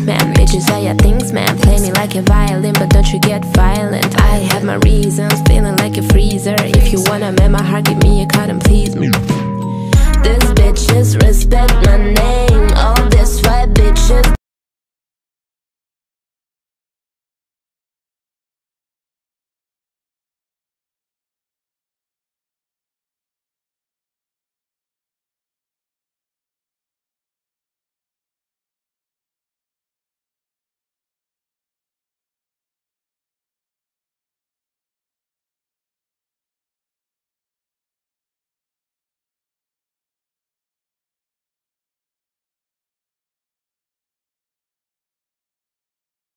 man. Bitches say your things, man. Play me like a violin, but don't you get violent. I have my reasons, feeling like a freezer. If you wanna mend my heart, give me a card and please me. This bitch is